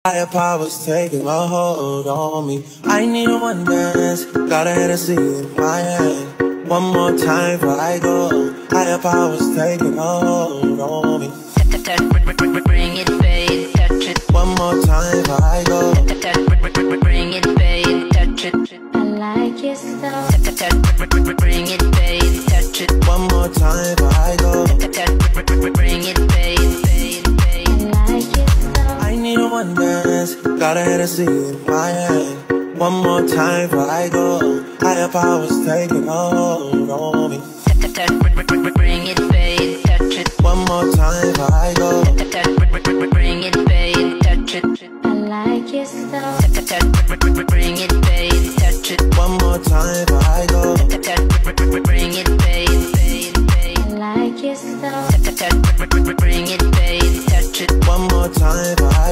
Higher powers taking a hold on me. I need one dance, got a Hennessy in my hand. One more time before I go. Higher powers taking a hold on me. Bring it, babe, touch it. One more time before I go. Bring it, babe, touch it. I like your stuff. Bring it, babe, touch it. One more time before I go. Bring it, babe, I like your stuff. I need one dance, got a Hennessy in my hand. One more time before I go. Higher powers taking a hold on me. Bring it, babe, touch it. One more time before I go. Bring it, babe, touch it. I like your stuff. Bring it, babe, touch it. One more time before I go. Bring it, babe, I like your stuff. Bring it, babe, touch it. One more time before I